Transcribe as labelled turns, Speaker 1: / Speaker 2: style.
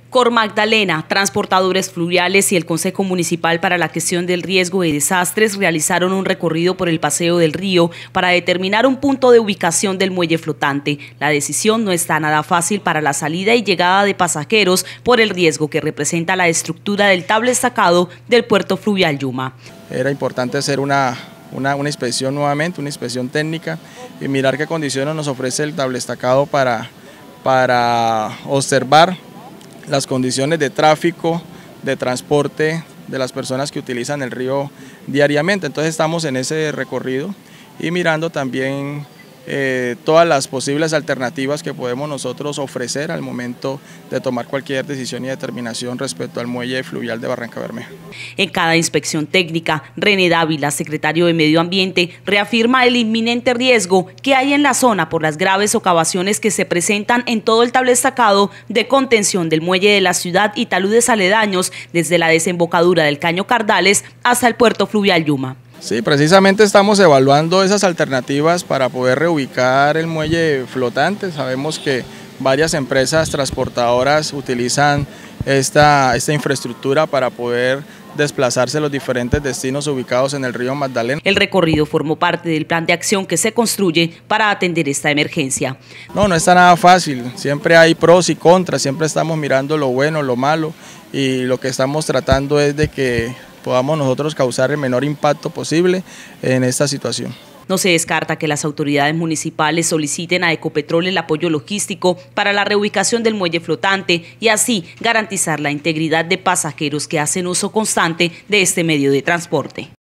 Speaker 1: Cor Magdalena, transportadores fluviales y el Consejo Municipal para la Gestión del Riesgo de Desastres realizaron un recorrido por el Paseo del Río para determinar un punto de ubicación del muelle flotante. La decisión no está nada fácil para la salida y llegada de pasajeros por el riesgo que representa la estructura del tablestacado del puerto fluvial Yuma.
Speaker 2: Era importante hacer una inspección nuevamente, una inspección técnica y mirar qué condiciones nos ofrece el tablestacado para observar las condiciones de tráfico, de transporte de las personas que utilizan el río diariamente. Entonces estamos en ese recorrido y mirando también todas las posibles alternativas que podemos nosotros ofrecer al momento de tomar cualquier decisión y determinación respecto al muelle fluvial de Barrancabermeja.
Speaker 1: En cada inspección técnica, René Dávila, secretario de Medio Ambiente, reafirma el inminente riesgo que hay en la zona por las graves socavaciones que se presentan en todo el tablestacado de contención del muelle de la ciudad y taludes aledaños desde la desembocadura del Caño Cardales hasta el puerto fluvial Yuma.
Speaker 2: Sí, precisamente estamos evaluando esas alternativas para poder reubicar el muelle flotante. Sabemos que varias empresas transportadoras utilizan esta infraestructura para poder desplazarse a los diferentes destinos ubicados en el río Magdalena.
Speaker 1: El recorrido formó parte del plan de acción que se construye para atender esta emergencia.
Speaker 2: No está nada fácil, siempre hay pros y contras, siempre estamos mirando lo bueno, lo malo y lo que estamos tratando es de que podamos nosotros causar el menor impacto posible en esta situación.
Speaker 1: No se descarta que las autoridades municipales soliciten a Ecopetrol el apoyo logístico para la reubicación del muelle flotante y así garantizar la integridad de pasajeros que hacen uso constante de este medio de transporte.